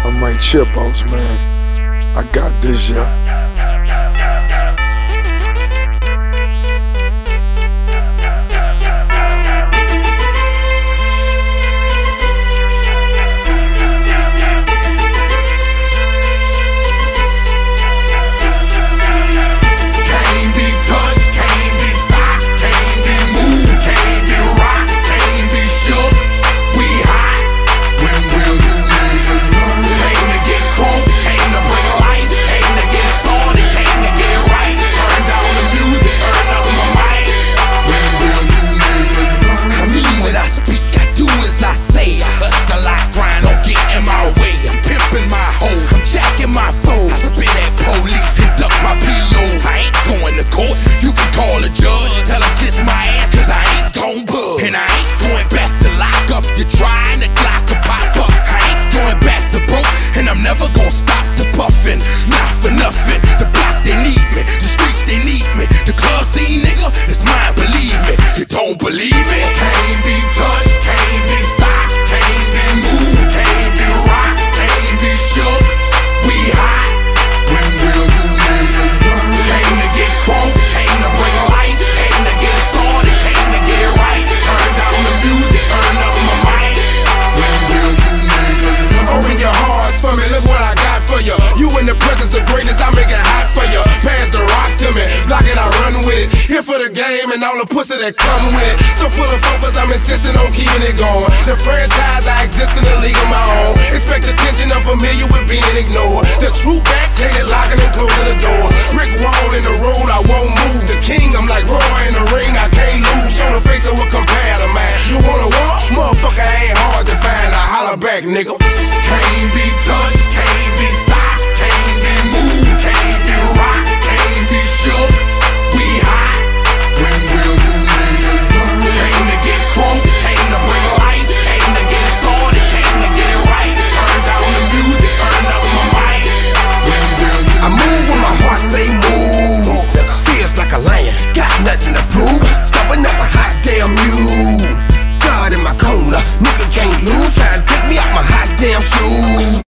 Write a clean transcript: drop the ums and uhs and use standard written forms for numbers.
I'm right Chipos, man. I got this, yeah. And I ain't going back to lock up. You're trying to clock a pop up. I ain't going back to broke, and I'm never gonna stop the puffin'. Not for nothing. The block, they need me. The streets, they need me. The club scene, nigga, it's mine, believe me. You don't believe me? Can't be touched, can't be stopped, can't be moved, can't be rocked, can't be shook. We hot. When will you niggas learn? Came to get crunk, came to bring life, came to get started, came to get right. Turn down the music, turn up my mic. When will you niggas learn? Open your hearts for me, look what I got for you. You in the presence of greatness, I make it hot for you. Pass the rock to me, block it, I run with it. Here for the game and all the pussy that come with it. So full of focus, I'm insisting on keeping it going. The franchise, I exist in a league of my own. Expect attention, I'm familiar with being ignored. The true back, hated locking and closing the door. Brick wall in the road, I won't move. The king, I'm like Roy in the ring, I can't lose. Show the face of what compare to man. You wanna walk? Motherfucker ain't hard to find. I holler back, nigga. Can't be touched, can't be stopped, can't be moved, can't be rocked, can't be shook. We hot. When will you niggas learn? Came to get crunk, came to bring life, came to get started, came to get right. Turn down the music, turn up my mic. When will you I move when my heart say move. Feels like a lion, got nothing to prove. Stubborn as a hot damn mule. God in my corner, nigga can't lose. Try to take me out my hot damn shoes.